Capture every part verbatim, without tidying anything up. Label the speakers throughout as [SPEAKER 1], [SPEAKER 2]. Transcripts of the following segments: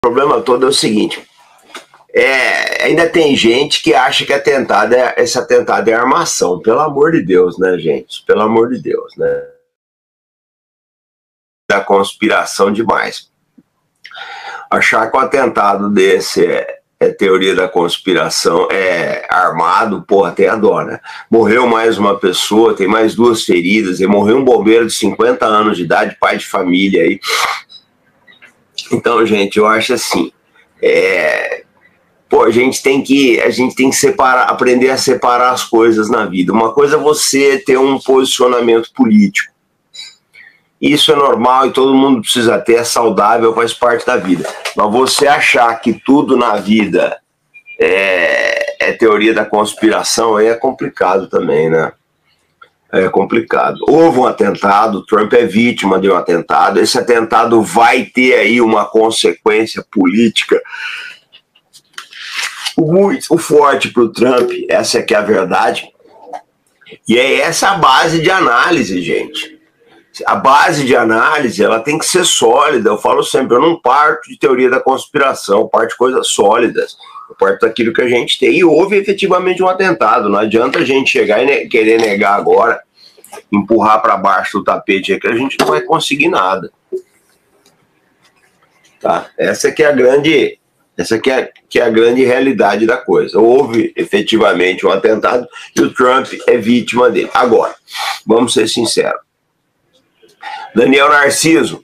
[SPEAKER 1] problema todo é o seguinte, é, ainda tem gente que acha que atentado é, esse atentado é armação, pelo amor de Deus, né, gente? Pelo amor de Deus, né? Da conspiração demais. Achar que um atentado desse é, é teoria da conspiração, é armado, porra, tem a dó, né? Morreu mais uma pessoa, tem mais duas feridas, e morreu um bombeiro de cinquenta anos de idade, pai de família aí. Então, gente, eu acho assim, é... pô, a gente tem que, a gente tem que separar, aprender a separar as coisas na vida. Uma coisa é você ter um posicionamento político. Isso é normal e todo mundo precisa ter, é saudável, faz parte da vida. Mas você achar que tudo na vida é, é teoria da conspiração, aí é complicado também, né? É complicado. Houve um atentado, Trump é vítima de um atentado, esse atentado vai ter aí uma consequência política muito forte para o Trump, essa é que é a verdade. E é essa a base de análise, gente. A base de análise, ela tem que ser sólida. Eu falo sempre, eu não parto de teoria da conspiração, eu parto de coisas sólidas. Eu parto daquilo que a gente tem. E houve efetivamente um atentado. Não adianta a gente chegar e ne- querer negar agora, empurrar para baixo do tapete, é que a gente não vai conseguir nada. Tá? Essa que é a grande, essa que é, que é a grande realidade da coisa. Houve efetivamente um atentado e o Trump é vítima dele. Agora, vamos ser sinceros. Daniel Narciso.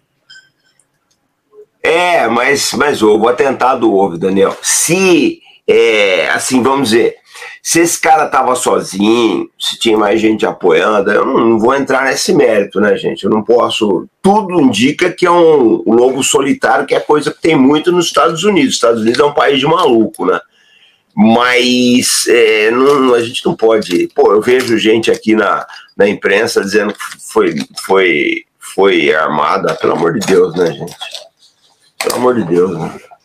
[SPEAKER 1] É, mas, mas houve, o atentado houve, Daniel. Se, é, assim, vamos dizer, se esse cara tava sozinho, se tinha mais gente apoiando, eu não, não vou entrar nesse mérito, né, gente? Eu não posso... Tudo indica que é um, um lobo solitário, que é coisa que tem muito nos Estados Unidos. Os Estados Unidos é um país de maluco, né? Mas é, não, a gente não pode... Pô, eu vejo gente aqui na, na imprensa dizendo que foi... foi foi armada, pelo amor de Deus, né, gente? Pelo amor de Deus, né?